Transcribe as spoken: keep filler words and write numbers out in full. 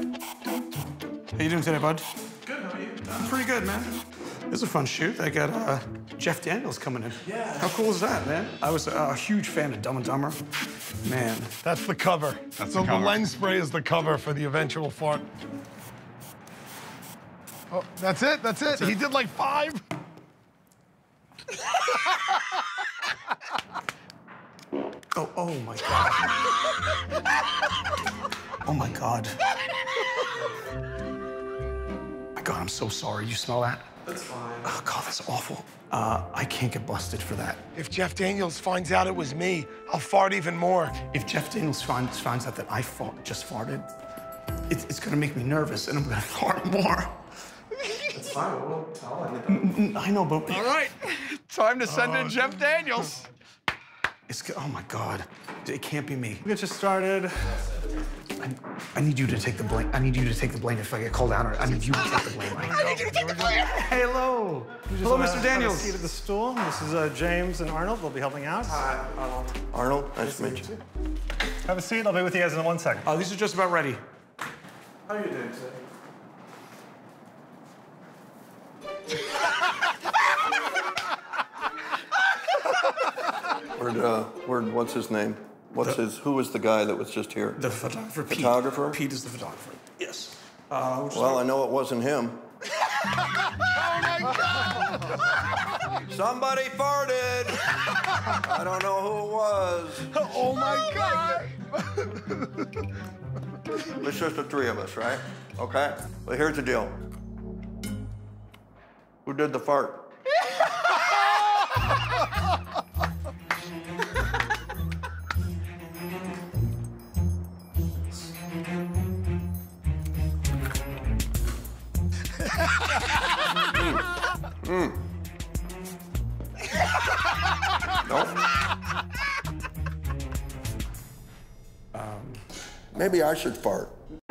you doing today, bud? Good, how are you? I'm pretty good, man. This is a fun shoot. I got uh, Jeff Daniels coming in. Yeah. How cool is that, man? I was uh, a huge fan of Dumb and Dumber. Man. That's the cover. That's so the cover. The lens spray is the cover for the eventual fart. Oh, that's it, that's it. That's it. He did like five. Oh, oh my God. Oh my God. My God, I'm so sorry. You smell that? That's fine. Oh God, that's awful. Uh, I can't get busted for that. If Jeff Daniels finds out it was me, I'll fart even more. If Jeff Daniels finds, finds out that I fought, just farted, it's, it's gonna make me nervous and I'm gonna fart more. It's fine, we won't tell Mm, anything. I know, but... All right, time to send Oh, in Jeff Daniels. It's, oh my God, it can't be me. We'll get you started. I, I need you to take the blame. I need you to take the blame if I get called out. Or I need you to take the blame. I need you to take the blame. Hey, hello. You just Hello, wanna Mister have a Daniels. seat at the stool. This is uh, James and Arnold. They'll be helping out. Hi, Arnold. Arnold, nice to meet you. Have a seat. I'll be with you guys in one second. Uh, these are just about ready. How are you doing today? Where'd, uh, where'd, what's his name? What's The- his, who was the guy that was just here? The photographer, Pete. Photographer? Pete is the photographer. Yes. Uh, we'll just Well, start- I know it wasn't him. Somebody farted. I don't know who it was. Oh my God. It's just the three of us, right? Okay. Well, here's the deal. Who did the fart? Mm. Mm. Nope. Um, maybe I should fart.